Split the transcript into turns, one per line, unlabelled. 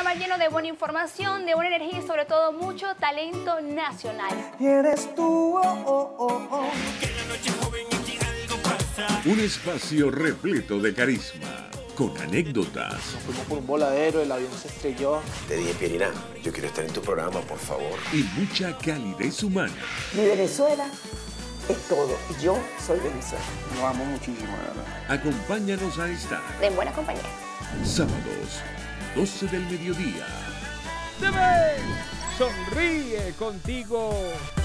programa lleno de buena información, de buena energía y sobre todo mucho talento nacional.
Y eres tú, oh, oh, oh, oh.
Un espacio repleto de carisma, con anécdotas.
Nos fuimos por un voladero, el avión se estrelló.
Te dije, Pierina, yo quiero estar en tu programa, por favor.
Y mucha calidez humana.
Mi Venezuela es todo. Yo soy Venezuela.
Lo amo muchísimo, la verdad.
Acompáñanos a estar
De buena compañía.
sábados, 12 del mediodía.
¡Te ves! Sonríe contigo.